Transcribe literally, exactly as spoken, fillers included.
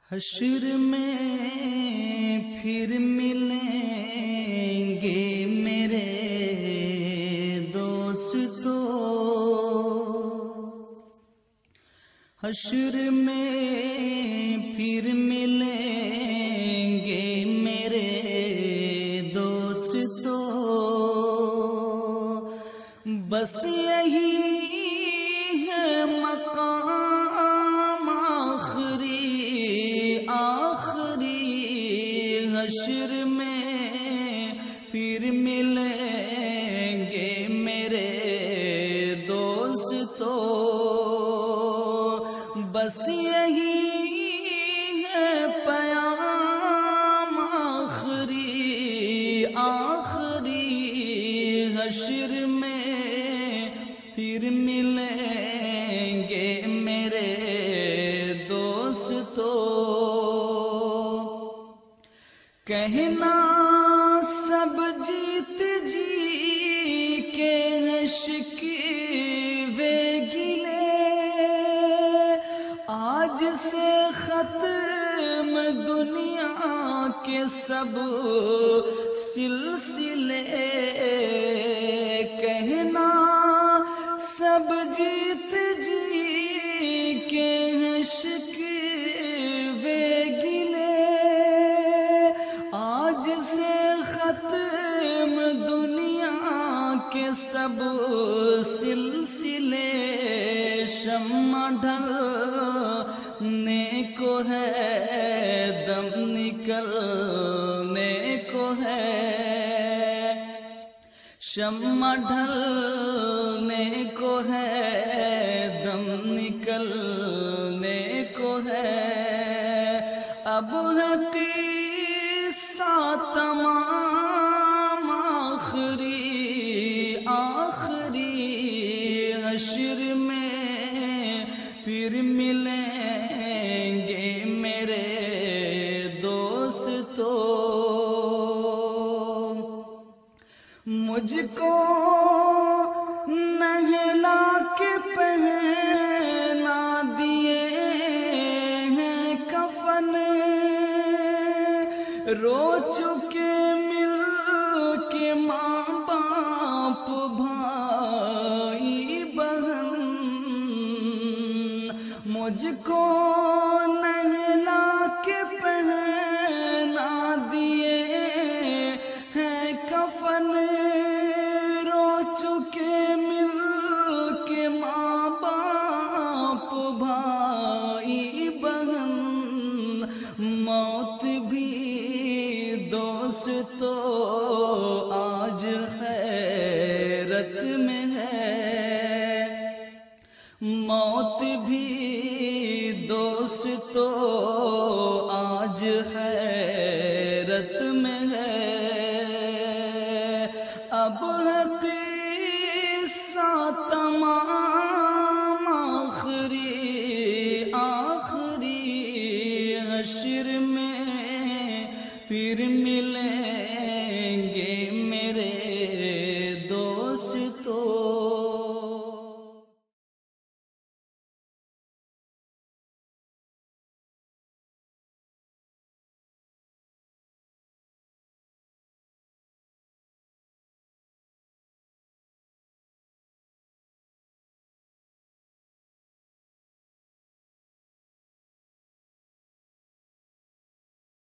حشر میں پھر ملیں گے میرے دوستو، حشر میں پھر ملیں گے میرے دوستو، بس یہی ہے مقام آخری آخری، حشر میں پھر ملیں گے میرے دوستو، بس یہی ہے پیام آخری آخری، حشر میں پھر ملیں گے میرے دوستو، کہنا سب جیت جی کے شکوے گلے، آج سے ختم دنیا کے سب سلسلے، کہنا سب جیت جی کے شکوے گلے، آج سے ختم دنیا کے سب سلسلے، شمع ڈھلنے کو ہے دم نکلنے کو ہے، شمع ڈھلنے کو ہے دم نکلنے کو ہے، اب ہے قصہ تمام آخری آخری، حشر میں پھر ملیں گے میرے دوستو، مجھ کو نہلا کے پہنا دیے ہیں کفن، رو چکے مل کے ماں باپ بھائی بہن، مجھ کو نہلا کے پہنا دیے ہیں کفن، رو چکے مل کے ماں باپ بھائی بہن، موت بھی دوستو آج حیرت میں ہے، موت بھی دوستو آج حیرت میں ہے، اب ہے قصہ تمام آخری آخری، حشر میں پھر